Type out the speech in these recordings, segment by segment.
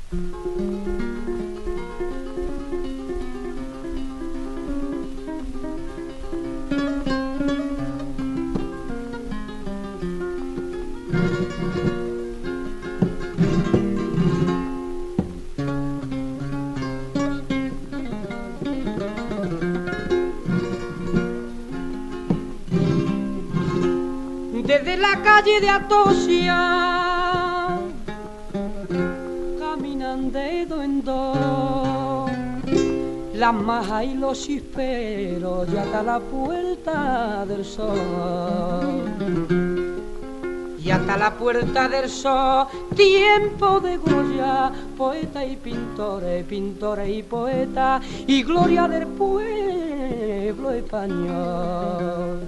Desde la calle de Atocha caminan de dos en dos las majas y los chisperos y hasta la puerta del sol. Y hasta la puerta del sol, tiempo de Goya, poeta y pintores, pintores y poetas, y gloria del pueblo español.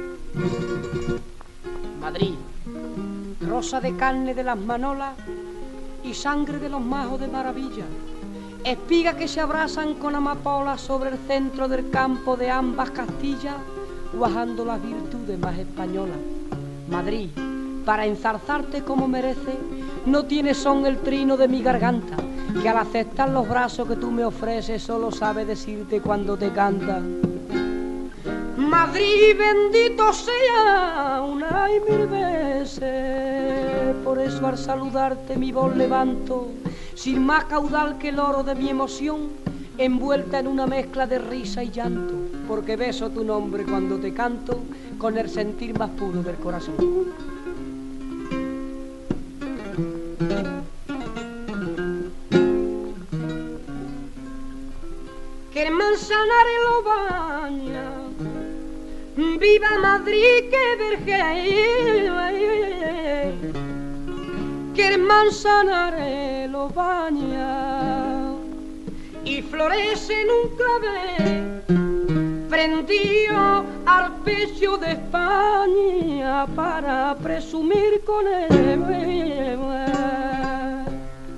Madrid, rosa de carne de las manolas y sangre de los majos de maravilla, espigas que se abrazan con amapolas sobre el centro del campo de ambas Castillas, guajando las virtudes más españolas. Madrid, para enzarzarte como merece, no tiene son el trino de mi garganta, que al aceptar los brazos que tú me ofreces solo sabe decirte cuando te canta. Madrid, bendito sea una y mil veces, por eso al saludarte mi voz levanto, sin más caudal que el oro de mi emoción, envuelta en una mezcla de risa y llanto, porque beso tu nombre cuando te canto, con el sentir más puro del corazón. Que el Manzanares lo baña, viva Madrid, que vergel, que el Manzanares lo baña y florece en un clavel prendido al pecho de España para presumir con él.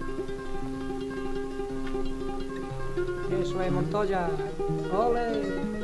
Eso es, Montoya. Ole.